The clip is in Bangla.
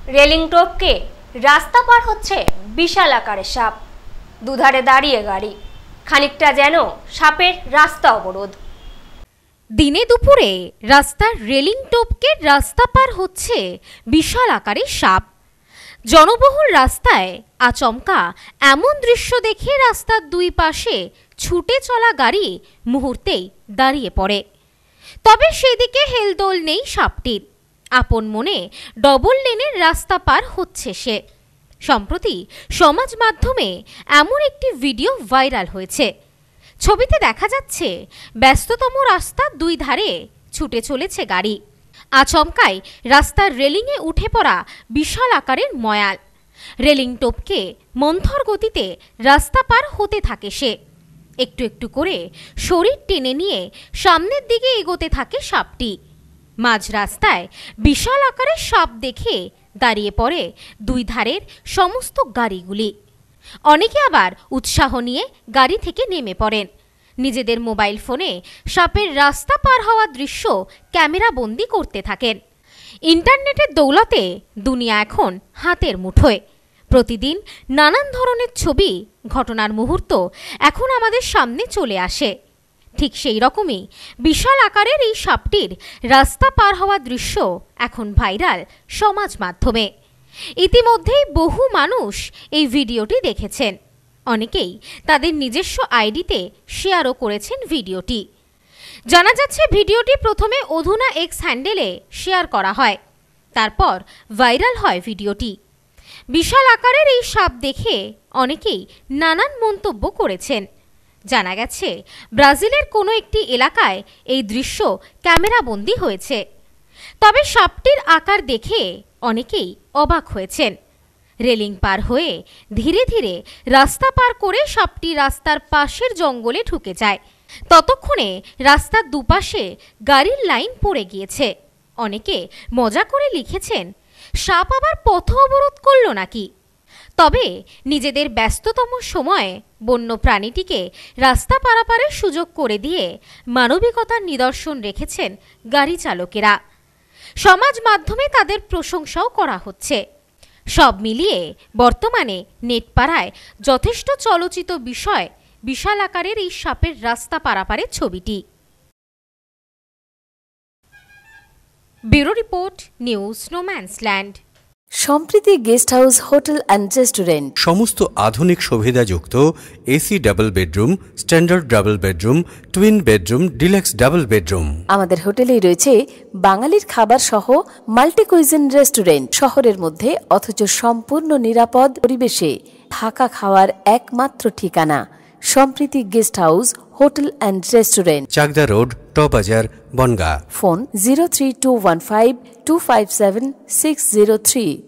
রেলিং টপকে রাস্তা পার হচ্ছে বিশাল আকারের সাপ। দুধারে দাঁড়িয়ে গাড়ি, খানিকটা যেন সাপের রাস্তা অবরোধ। দিনে দুপুরে রাস্তার রেলিং টপকে রাস্তা পার হচ্ছে বিশাল আকারের সাপ। জনবহুল রাস্তায় আচমকা এমন দৃশ্য দেখে রাস্তার দুই পাশে ছুটে চলা গাড়ি মুহূর্তেই দাঁড়িয়ে পড়ে। তবে সেদিকে হেলদোল নেই সাপটির, আপন মনে ডবল লেনের রাস্তা পার হচ্ছে সে। সম্প্রতি সমাজ মাধ্যমে এমন একটি ভিডিও ভাইরাল হয়েছে। ছবিতে দেখা যাচ্ছে ব্যস্ততম রাস্তার দুই ধারে ছুটে চলেছে গাড়ি। আচমকাই রাস্তার রেলিংয়ে উঠে পড়া বিশাল আকারের ময়াল। রেলিং টপকে মন্থর গতিতে রাস্তা পার হতে থাকে সে। একটু একটু করে শরীর টেনে নিয়ে সামনের দিকে এগোতে থাকে সাপটি। মাঝ রাস্তায় বিশাল আকারের সাপ দেখে দাঁড়িয়ে পড়ে দুই ধারের সমস্ত গাড়িগুলি। অনেকে আবার উৎসাহ নিয়ে গাড়ি থেকে নেমে পড়েন। নিজেদের মোবাইল ফোনে সাপের রাস্তা পার হওয়ার দৃশ্য ক্যামেরা বন্দি করতে থাকেন। ইন্টারনেটের দৌলতে দুনিয়া এখন হাতের মুঠোয়। প্রতিদিন নানান ধরনের ছবি, ঘটনার মুহূর্ত এখন আমাদের সামনে চলে আসে। ঠিক সেই রকমই বিশাল আকারের এই সাপটির রাস্তা পার হওয়ার দৃশ্য এখন ভাইরাল সমাজ মাধ্যমে। ইতিমধ্যেই বহু মানুষ এই ভিডিওটি দেখেছেন। অনেকেই তাদের নিজস্ব আইডিতে শেয়ারও করেছেন ভিডিওটি। জানা যাচ্ছে ভিডিওটি প্রথমে অধুনা এক্স হ্যান্ডেলে শেয়ার করা হয়, তারপর ভাইরাল হয় ভিডিওটি। বিশাল আকারের এই সাপ দেখে অনেকেই নানান মন্তব্য করেছেন। জানা গেছে ব্রাজিলের কোনো একটি এলাকায় এই দৃশ্য ক্যামেরাবন্দি হয়েছে। তবে সাপটির আকার দেখে অনেকেই অবাক হয়েছেন। রেলিং পার হয়ে ধীরে ধীরে রাস্তা পার করে সাপটি রাস্তার পাশের জঙ্গলে ঢুকে যায়। ততক্ষণে রাস্তার দুপাশে গাড়ির লাইন পড়ে গিয়েছে। অনেকে মজা করে লিখেছেন, সাপ আবার পথ অবরোধ করলো নাকি? তবে নিজেদের ব্যস্ততম সময়ে বন্য প্রাণীটিকে রাস্তা পারাপারের সুযোগ করে দিয়ে মানবিকতার নিদর্শন রেখেছেন গাড়ি চালকেরা। সমাজ মাধ্যমে তাদের প্রশংসাও করা হচ্ছে। সব মিলিয়ে বর্তমানে নেটপাড়ায় যথেষ্ট চলচিত বিষয় বিশাল আকারের এই সাপের রাস্তা পারাপারের ছবিটি। Bureau report, news no man's land. Sampriti guest house hotel and restaurant সমস্ত আধুনিক সুবিধাযুক্ত AC double bedroom, standard double bedroom, twin bedroom, deluxe double bedroom. আমাদের হোটেলেই রয়েছে বাঙালির খাবার সহ মাল্টি কুইজিন রেস্টুরেন্ট। শহরের মধ্যে অথচ সম্পূর্ণ নিরাপদ পরিবেশে থাকা খাওয়ার একমাত্র ঠিকানা Sampriti guest house hotel and restaurant, Chakdah road, টবাজার, বনগাঁ। ফোন 03215257603।